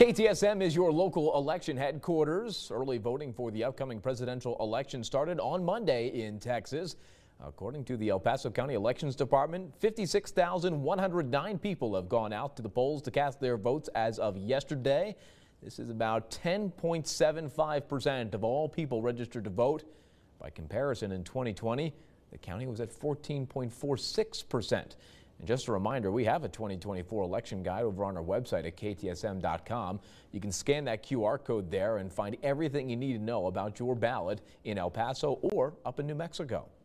KTSM is your local election headquarters. Early voting for the upcoming presidential election started on Monday in Texas. According to the El Paso County Elections Department, 56,109 people have gone out to the polls to cast their votes as of yesterday. This is about 10.75% of all people registered to vote. By comparison, in 2020, the county was at 14.46%. And just a reminder, we have a 2024 election guide over on our website at ktsm.com. You can scan that QR code there and find everything you need to know about your ballot in El Paso or up in New Mexico.